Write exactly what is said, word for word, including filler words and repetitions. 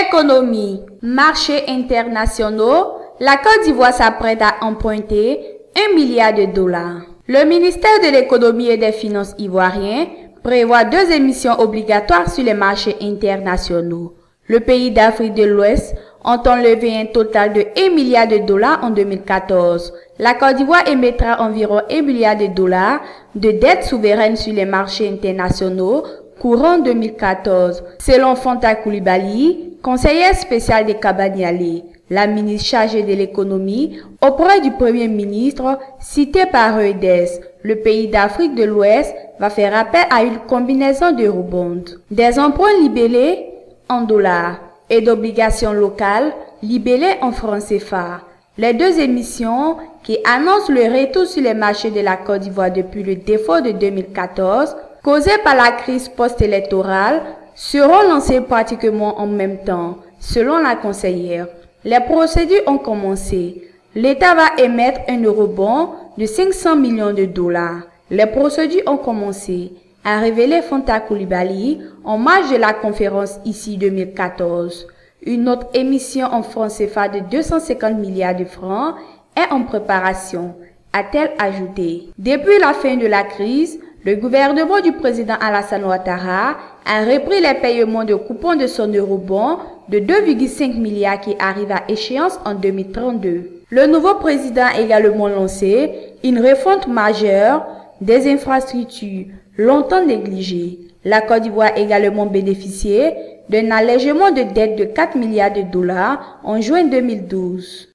Économie, marchés internationaux, la Côte d'Ivoire s'apprête à emprunter un milliard de dollars. Le ministère de l'économie et des finances ivoirien prévoit deux émissions obligatoires sur les marchés internationaux. Le pays d'Afrique de l'Ouest entend lever un total de un milliard de dollars en deux mille quatorze. La Côte d'Ivoire émettra environ un milliard de dollars de dettes souveraines sur les marchés internationaux courant deux mille quatorze, selon Fanta Coulibaly, conseillère spéciale de Kabaniale, la ministre chargée de l'économie, auprès du Premier ministre, cité par Reuters. Le pays d'Afrique de l'Ouest va faire appel à une combinaison de rebonds, des emprunts libellés en dollars et d'obligations locales libellées en francs C F A. Les deux émissions qui annoncent le retour sur les marchés de la Côte d'Ivoire depuis le défaut de deux mille quatorze, causé par la crise post-électorale, seront lancées pratiquement en même temps, selon la conseillère. Les procédures ont commencé. L'État va émettre un eurobond de cinq cents millions de dollars. Les procédures ont commencé, a révélé Fanta Coulibaly en marge de la conférence ici deux mille quatorze. Une autre émission en francs C F A de deux cent cinquante milliards de francs est en préparation, a-t-elle ajouté. Depuis la fin de la crise, le gouvernement du président Alassane Ouattara a repris les paiements de coupons de son eurobond de deux virgule cinq milliards qui arrivent à échéance en deux mille trente-deux. Le nouveau président a également lancé une refonte majeure des infrastructures longtemps négligées. La Côte d'Ivoire a également bénéficié d'un allègement de dette de quatre milliards de dollars en juin deux mille douze.